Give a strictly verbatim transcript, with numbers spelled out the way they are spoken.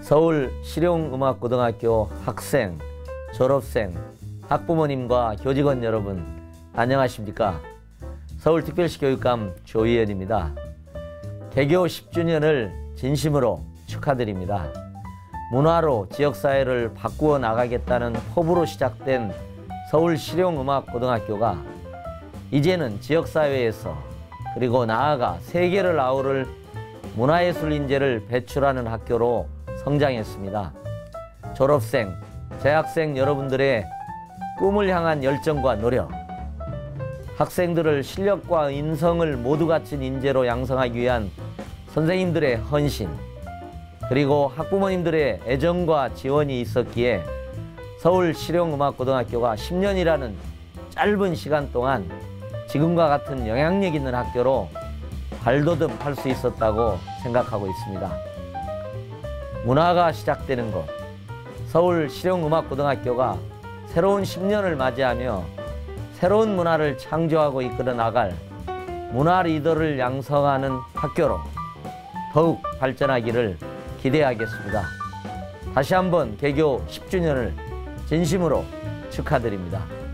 서울 실용음악고등학교 학생, 졸업생, 학부모님과 교직원 여러분, 안녕하십니까? 서울특별시 교육감 조희연입니다. 개교 십 주년을 진심으로 축하드립니다. 문화로 지역사회를 바꾸어 나가겠다는 포부로 시작된 서울 실용음악고등학교가 이제는 지역사회에서 그리고 나아가 세계를 아우를 문화예술 인재를 배출하는 학교로 성장했습니다. 졸업생, 재학생 여러분들의 꿈을 향한 열정과 노력, 학생들을 실력과 인성을 모두 갖춘 인재로 양성하기 위한 선생님들의 헌신, 그리고 학부모님들의 애정과 지원이 있었기에 서울 실용음악고등학교가 십 년이라는 짧은 시간 동안 지금과 같은 영향력 있는 학교로 발돋움할 수 있었다고 생각하고 있습니다. 문화가 시작되는 곳, 서울 실용음악고등학교가 새로운 십 년을 맞이하며 새로운 문화를 창조하고 이끌어 나갈 문화 리더를 양성하는 학교로 더욱 발전하기를 기대하겠습니다. 다시 한번 개교 십 주년을 진심으로 축하드립니다.